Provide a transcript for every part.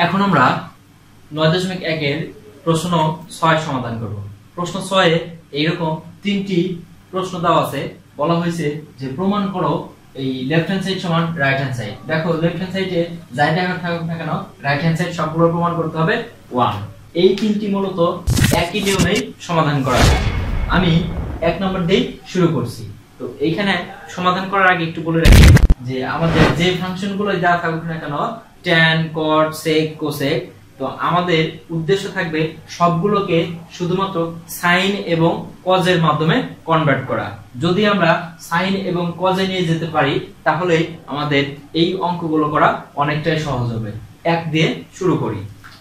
এখন আমরা ৯.১ এর প্রশ্ন ৬ সমাধান করব। প্রশ্ন ৬ এ এইরকম তিনটি প্রশ্ন দেওয়া আছে, বলা হয়েছে যে প্রমাণ করো এই লেফট হ্যান্ড সাইড সমান রাইট হ্যান্ড সাইড। দেখো লেফট হ্যান্ড সাইডে যাই দেখা থাকুক না কেন রাইট হ্যান্ড সাইড সবগুলো প্রমাণ করতে হবে 1। এই তিনটি মূলত একই নিয়মেই সমাধান করা যায়। আমি ১ নম্বর দিয়ে শুরু করছি। তো এইখানে সমাধান করার আগে একটু বলে রাখি যে আমাদের যে ফাংশনগুলো যা থাকুক না কেন tan cot sec cosec, তো আমাদের উদ্দেশ্য থাকবে সবগুলোকে শুধুমাত্র সাইন এবং কজ এর মাধ্যমে কনভার্ট করা। যদি আমরা সাইন এবং কজ এ নিয়ে যেতে পারি তাহলে আমাদের এই অঙ্কগুলো করা অনেকটাই সহজ হবে। ১ দিয়ে শুরু করি।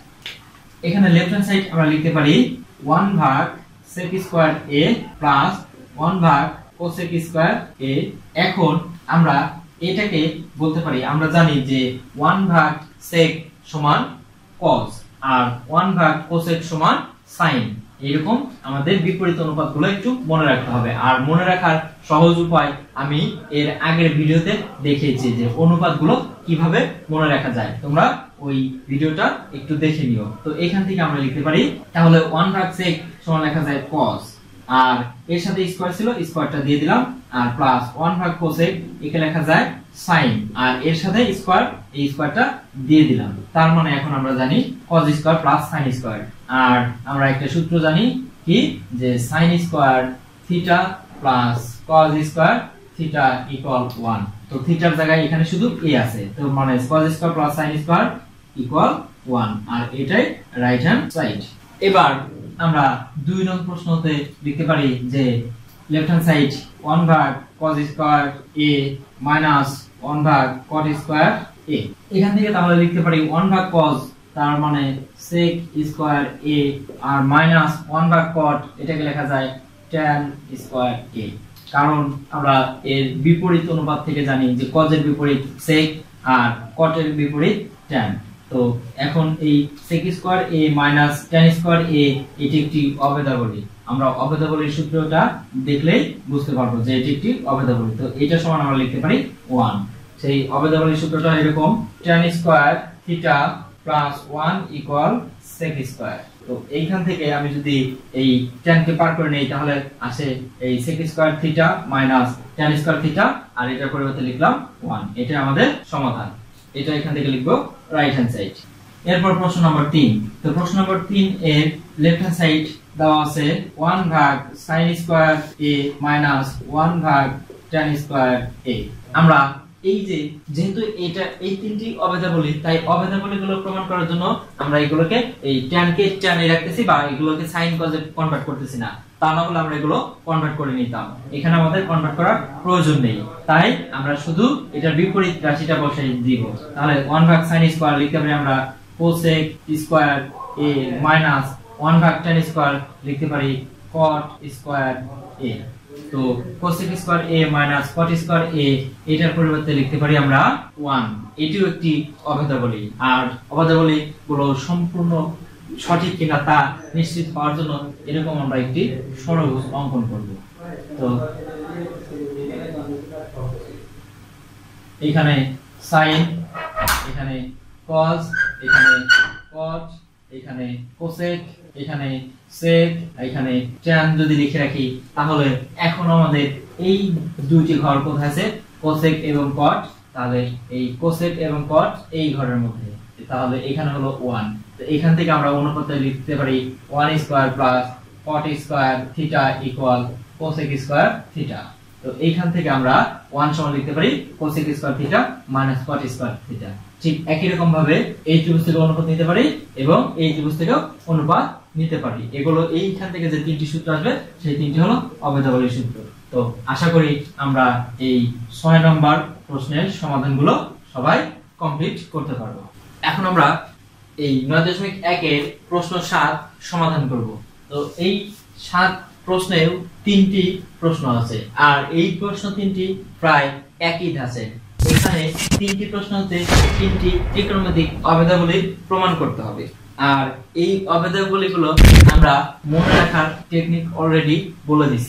এখানে লেফট হ্যান্ড সাইড আমরা লিখতে পারি 1 ভাগ sec স্কয়ার a প্লাস 1 ভাগ cosec স্কয়ার a। এখন আমরা এটাকে বলতে পারি, আমরা জানি যে 1 ভাগ sec সমান cos আর 1 ভাগ cosec সমান sin। এরকম আমাদের বিপরীত অনুপাতগুলো একটু মনে রাখতে হবে। আর মনে রাখার সহজ উপায় আমি এর আগের ভিডিওতে দেখিয়েছি যে অনুপাতগুলো কিভাবে মনে রাখা যায়, তোমরা ওই ভিডিওটা একটু দেখে নিও। তো এখান থেকে আমরা লিখতে পারি তাহলে 1 ভাগ sec সমান লেখা যায় cos, আর এর সাথে স্কয়ার ছিল স্কয়ারটা দিয়ে দিলাম, আর প্লাস 1 ভাগ cosec একে লেখা যায় sin, আর এর সাথে স্কয়ার এই স্কয়ারটা দিয়ে দিলাম। তার মানে এখন আমরা জানি cos square plus sin square. আর আমরা একটা সূত্র জানি কি, যে sin square theta plus cos square theta equal 1। তো থিটার জায়গায় এখানে শুধু a আছে, তো মানে cos square plus sin square equal 1, আর এটাই রাইট হ্যান্ড সাইড। এবার আমরা ২ নং প্রশ্নতে লিখতে পারি যে লেফট হ্যান্ড সাইড 1 ভাগ cos স্কয়ার a মাইনাস 1 ভাগ cot স্কয়ার a। এখান থেকে তাহলে লিখতে পারি 1 ভাগ cos, তার মানে sec স্কয়ার a, আর মাইনাস 1 ভাগ cot এটাকে লেখা যায় tan স্কয়ার a। কারণ আমরা এর বিপরীত অনুপাত থেকে জানি যে cos এর বিপরীত sec আর cot এর বিপরীত tan। তো এখন এই sec square a minus tan square a এটি একটি অভেদাবলী। আমরা অভেদাবলীর সূত্রটা দেখলেই বুঝতে পারবো যে এটি একটি অভেদাবলী। তো এটা সমান আমরা লিখতে পারি 1। সেই অভেদাবলীর সূত্রটা এরকম tan square theta plus 1 equal sec square. তো এইখান থেকে আমি যদি এই tan কে পার করে নেই তাহলে আসে এই sec square theta minus tan square theta, আর এটার পরিবর্তে লিখলাম 1। এটা আমাদের সমাধান। এটা এখান থেকে লিখবো রাইট হ্যান্ড সাইড। এরপর প্রশ্ন নম্বর ৩। তো প্রশ্ন নম্বর ৩ এর লেফট হ্যান্ড সাইড দেওয়া আছে 1 ভাগ sin স্কয়ার a মাইনাস 1 ভাগ tan স্কয়ার a। আমরা এই যে যেহেতু এটা এই তিনটি অভেদাবলী, তাই অভেদাবলীগুলো প্রমাণ করার জন্য আমরা এগুলোকে এই tan কে tan এ রাখতেছি বা এগুলোকে sin cos এ কনভার্ট করতেছি না। তা না হলে আমরা এগুলো কনভার্ট করে নিতাম। এখানে আমাদের কনভার্ট করার প্রয়োজন নেই, তাই আমরা শুধু এটার বিপরীত রাশিটা বসাই দিব। তাহলে 1 ভাগ sin স্কয়ার লিখতে পারি আমরা cosec স্কয়ার a মাইনাস 1 ভাগ tan স্কয়ার লিখতে পারি cot স্কয়ার a। তো cosec square a minus cot square a এটার পরিবর্তে লিখতে পারি আমরা 1। এটিও একটি অভেদাবলী। আর অভেদাবলী গুলো সম্পূর্ণ সঠিক কিনা তা নিশ্চিত হওয়ার জন্য এরকম আমরা একটি ষড়ভুজ অঙ্কন করব। তো এখানে sin, এখানে cos, এখানে cot, এখানে cosec, এখানে sec, এখানে tan যদি লিখে রাখি তাহলে এখন আমাদের এই দুইটি ঘর কোথায় আছে, cosec এবং cot। তাহলে এই cosec এবং cot এই ঘরের মধ্যে, তাহলে এখানে হলো 1। তো এখান থেকে আমরা অনুপাতে লিখতে পারি 1 square plus cot square theta equal cosec square theta. তো এইখান থেকে আমরা 1 সমান লিখতে পারি cosec square theta minus cot square theta. ঠিক একই রকম ভাবে এই ত্রিভুজ থেকে অনুপাত নিতে পারি এবং এই ত্রিভুজ থেকেও অনুপাত নিতে পারি। এগুলো এইখান থেকে যে তিনটি সূত্র আসবে সেই তিনটি হলো অভেদাবলীর সূত্র। তো আশা করি আমরা এই ৬ নম্বর প্রশ্নের সমাধানগুলো সবাই কমপ্লিট করতে পারবো। এখন আমরা এই ৯.১ এর প্রশ্ন ৭ সমাধান করব। তো এই ৭ প্রশ্নেও তিনটি প্রশ্ন আছে, আর এই প্রশ্ন তিনটি প্রায় একই ধাঁচের। এখানে তিনটি প্রশ্নতে তিনটি ত্রিকোণমিতিক অভেদাবলী প্রমাণ করতে হবে। আর এই অভেদাবলীগুলো আমরা মনে রাখার টেকনিক অলরেডি বলে দিছি।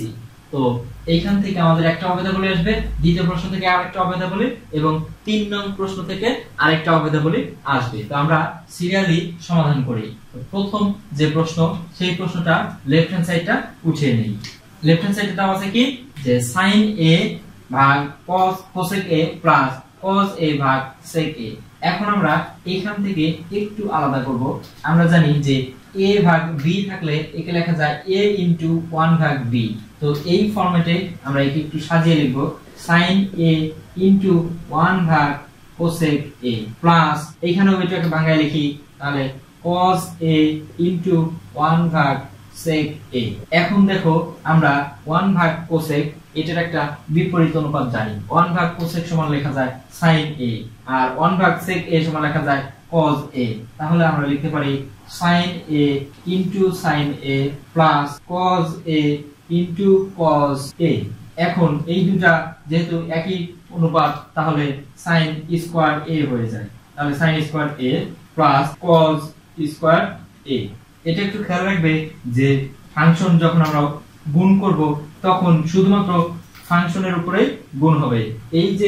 তো এইখান থেকে আমাদের একটা অভেদাবলী আসবে, দ্বিতীয় প্রশ্ন থেকে আরেকটা অভেদাবলী এবং 3 নং প্রশ্ন থেকে আরেকটা অভেদাবলী আসবে। তো আমরা সিরিয়ালি সমাধান করি। তো প্রথম যে প্রশ্ন, সেই প্রশ্নটা লেফট হ্যান্ড সাইডটা উঠিয়ে নেই। লেফট হ্যান্ড সাইডে দেওয়া আছে কি, যে sin a ভাগ cos cosec a plus cos a ভাগ sec a। এখন আমরা এখান থেকে একটু আলাদা করব। আমরা জানি যে a ভাগ b থাকলে একে লেখা যায় a ইনটু 1 ভাগ b। তো এই ফরম্যাটে আমরা একে একটু সাজিয়ে লিখব, sin a ইনটু 1 ভাগ cosec a প্লাস এখানেও এটাকে ভাঙায় লিখি, তাহলে cos a ইনটু 1 ভাগ sec a। এখন দেখো আমরা 1 ভাগ cosec এটার একটা বিপরীত অনুপাত জানি। 1 ভাগ cosec সমান লেখা যায় sin a, আর 1 ভাগ sec a সমান লেখা যায় cos a। তাহলে আমরা লিখতে পারি sin a into sin a plus cos a into cos a। এখন এই দুটা যেহেতু একই অনুপাত, তাহলে sin স্কয়ার a হয়ে যায়। তাহলে sin square a plus cos square a। এটা একটু খেয়াল রাখবে যে ফাংশন যখন আমরা গুণ করব তখন শুধুমাত্র ফাংশনের উপরে গুণ হবে। এই যে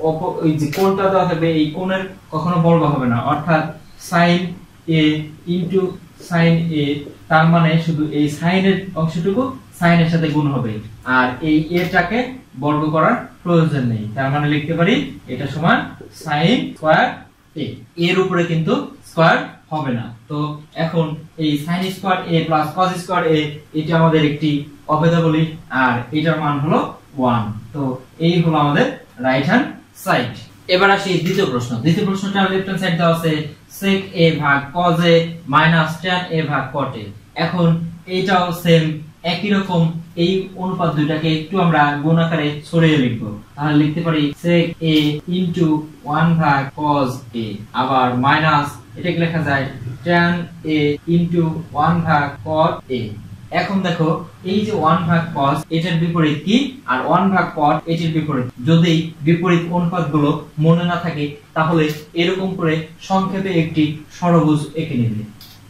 কোণটা দেওয়া থাকবে, এই কোণের কখনো বর্গ হবে না, অর্থাৎ sin a into sin a, তার মানে শুধু এই sin এর অংশটুকু sin এর সাথে গুণ হবে, আর এই a টাকে বর্গ করার প্রয়োজন নেই। তার মানে লিখতে পারি এটা সমান sin স্কয়ার a। এর উপরে কিন্তু স্কয়ার হবে না। তো এখন এই sin square a plus cos square a এটা আমাদের একটি অভেদাবলী, আর এটার মান হলো 1। তো এই হলো আমাদের রাইট হ্যান্ড সাইড। এবার আসি দ্বিতীয় প্রশ্ন। দ্বিতীয় প্রশ্নটা লেফট হ্যান্ড সাইড দেওয়া আছে sec a ভাগ cos a minus tan a ভাগ cot a। এখন এইটাও সেম একই রকম, এই অনুপাত দুইটাকে একটু আমরা গুণ আকারে ছড়িয়ে লিখব। তাহলে লিখতে পারি sec a ইনটু 1 ভাগ cos a, আবার মাইনাস এটাকে লেখা যায় tan a ইনটু 1 ভাগ cot a। এখন দেখো এই যে 1 ভাগ cos এটার বিপরীত কি, আর 1 ভাগ cot এটার বিপরীত। যদি বিপরীত অনুপাতগুলো মনে না থাকে তাহলে এরকম করে সংক্ষেপে একটি ষড়ভুজ এঁকে নেবে।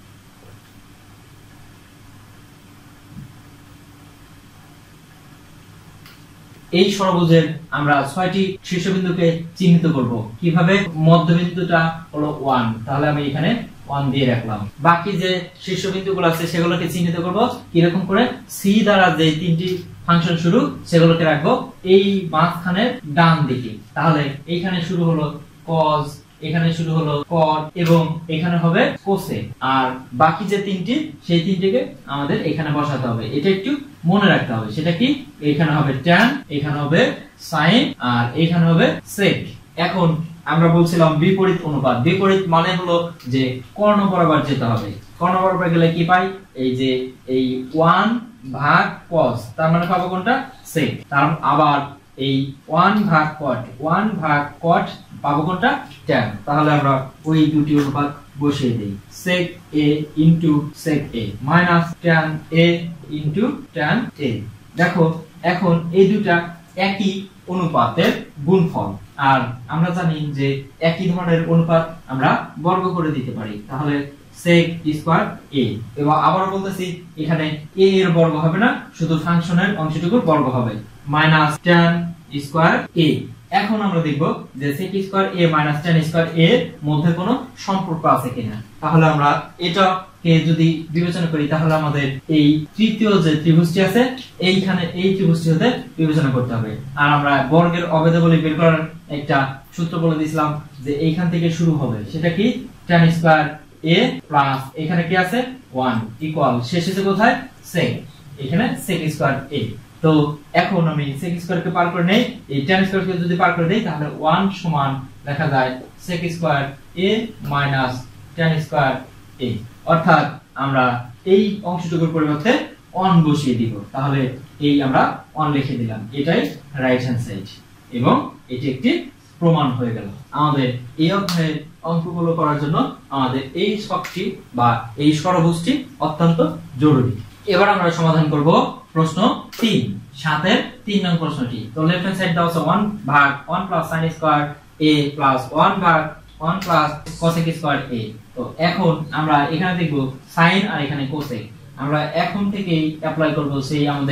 এই ষড়ভুজের আমরা 6টি শীর্ষবিন্দুকে চিহ্নিত করব। কিভাবে? মধ্যবিন্দুটা হলো 1, তাহলে আমি এখানে 1 দিয়ে রাখলাম। বাকি যে শীর্ষবিন্দুগুলো আছে সেগুলোকে চিহ্নিত করব কিরকম করে, সি দ্বারা যে 3টি ফাংশন শুরু সেগুলোকে রাখবো এই মাঝখানের ডান দিকে। তাহলে এইখানে শুরু হলো cos, এখানে শুরু হলো cot এবং এখানে হবে cosec, আর বাকি যে 3টি সেই 3টিকে আমাদের এখানে বসাতে হবে। এটা একটু মনে রাখতে হবে। সেটা কি, এখানে হবে tan, এখানে হবে sin, আর এখানে হবে sec। এখন আমরা বলছিলাম বিপরীত অনুপাত। বিপরীত মানে হলো যে কর্ণ বরাবর যেতে হবে। কর্ণ বরাবর গেলে কি পাই, এই যে এই 1 ভাগ cos, তার মানে পাবো কোনটা, sec। তার আবার এই 1 ভাগ cot, 1 ভাগ cot পাবো কোনটা, tan। তাহলে আমরা ওই দুটি অনুপাত বসিয়ে দেই, sec a into sec a minus tan a into tan a। দেখো এখন এই দুটা একই অনুপাতের গুণফল, আর আমরা জানি যে একই ধরনের অনুপাত আমরা বর্গ করে দিতে পারি। তাহলে sec স্কয়ার a, এবং আবারও বলতেছি এখানে a এর বর্গ হবে না, শুধু ফাংশনের অংশটুকুর বর্গ হবে, মাইনাস tan স্কয়ার a। এখন আমরা দেখব যে sec square a minus tan square a এর মধ্যে কোনো সম্পর্ক আছে কিনা। তাহলে আমরা এটাকে যদি বিবেচনা করি তাহলে আমাদের এই তৃতীয় যে ত্রিভুজটি আছে এইখানে এই ত্রিভুজটি হতে বিবেচনা করতে হবে। আর আমরা বর্গের অভেদাবলী বের করার একটা সূত্র বলে দিয়েছিলাম যে এইখান থেকে শুরু হবে, সেটা কি, tan স্কয়ার a প্লাস এখানে কি আছে 1 ইকুয়াল শেষে যে কোথায় sec, এখানে sec স্কয়ার a। তো এখন আমি sec স্কয়ার কে পার করে নেই, এই tan স্কয়ার কে যদি পার করে দেই তাহলে 1 সমান লেখা যায় sec square a minus tan square a। অর্থাৎ আমরা এই অংশটুকুর পরিবর্তে 1 বসিয়ে দিব। তাহলে এই আমরা 1 লিখে দিলাম, এটাই রাইট হ্যান্ড সাইড, এবং এটি একটি প্রমাণ হয়ে গেল। আমাদের এই অধ্যায়ের অঙ্কগুলো করার জন্য আমাদের এই ছকটি বা এই ষড়ভুজটি অত্যন্ত জরুরি। এবার আমরা সমাধান করব প্রশ্ন 3, 7 এর 3 নং প্রশ্নটি। তো লেফট হ্যান্ড সাইড দাও আছে 1 ভাগ 1 plus sin square a plus 1 ভাগ 1 প্লাস cosec স্কয়ার a। তো এখন আমরা এখানে দেখব sin আর এখানে cosec। আমরা এখন থেকেই অ্যাপ্লাই করব সেই আমাদের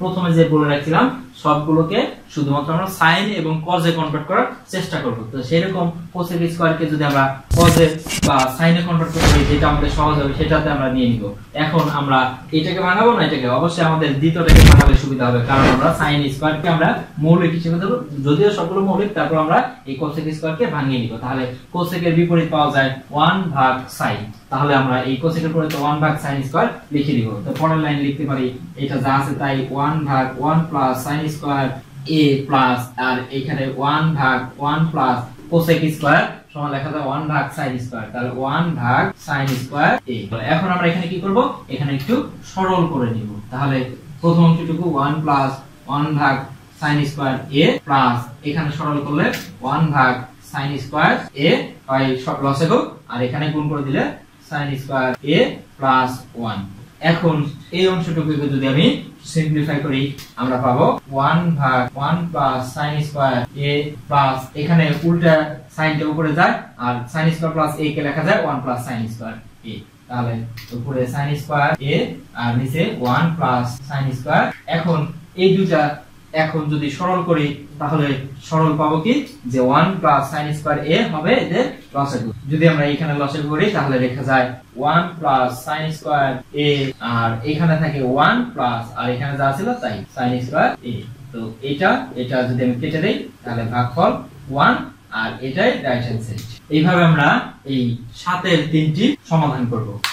প্রথমে যে বলে রাখছিলাম সবগুলোকে শুধুমাত্র আমরা সাইন এবং কজে কনভার্ট করার চেষ্টা করব। তো সেরকম কোসেক স্কয়ারকে যদি আমরা কজে বা সাইনে কনভার্ট করতে পারি, যেটা আমাদের সহজ হবে সেটাতে আমরা নিয়ে নিব। এখন আমরা এটাকে ভাঙাবো না এটাকে, অবশ্যই আমাদের দ্বিতীয়টাকে ভাঙালে সুবিধা হবে, কারণ আমরা সাইন স্কয়ারকে আমরা মৌলিক হিসেবে দেব, যদিও সবগুলো মৌলিক, তারপর আমরা এই কোসেক স্কয়ারকে ভাঙিয়ে নিব। তাহলে কোসেকের বিপরীত পাওয়া যায় 1 ভাগ সাইন। তাহলে আমরা এই কোসেকের বিপরীতে 1 ভাগ সাইন স্কয়ার লিখে দিব। তো পরের লাইন লিখতে পারি এটা যা আছে তাই 1 ভাগ 1 plus sine square a plus, আর এখানে 1 ভাগ 1 প্লাস কোসেক স্কয়ার সমান লেখা যায় 1 ভাগ সাইন স্কয়ার। তাহলে 1 ভাগ সাইন স্কয়ার a। এখন আমরা এখানে কি করব, এখানে একটু সরল করে নিব। তাহলে প্রথম অংশটুকু 1 প্লাস 1 ভাগ সাইন স্কয়ার a প্লাস, এখানে সরল করলে 1 ভাগ সাইন স্কয়ার a হয় সব লসাগু, আর এখানে গুণ করে দিলে সাইন স্কয়ার a প্লাস 1। এখন এই অংশটুকুকে যদি আমি সিম্পলিফাই করি, আমরা পাবো 1 ভাগ 1 plus sine square a plus, এখানে উল্টা সাইনটা উপরে যায় আর সাইন স্কয়ার প্লাস a কে লেখা যায় 1 প্লাস সাইন স্কয়ার a। তাহলে উপরে সাইন স্কয়ার a আর নিচে 1 প্লাস সাইন স্কয়ার। এখন এই দুটা এখন যদি সরল করি তাহলে সরল পাবো কি, যে 1 প্লাস সাইন স্কয়ার a হবে এদের লসাগু। যদি আমরা এখানে লসাগু করি তাহলে লেখা যায় 1 প্লাস সাইন স্কয়ার a, আর এখানে থাকে 1 প্লাস, আর এখানে যা ছিল তাই সাইন স্কয়ার a। তো এটা যদি আমি কেটে দেই তাহলে ভাগফল 1, আর এটাই রাইট হ্যান্ড সাইড। এইভাবে আমরা এই 7 এর 3টি সমাধান করব।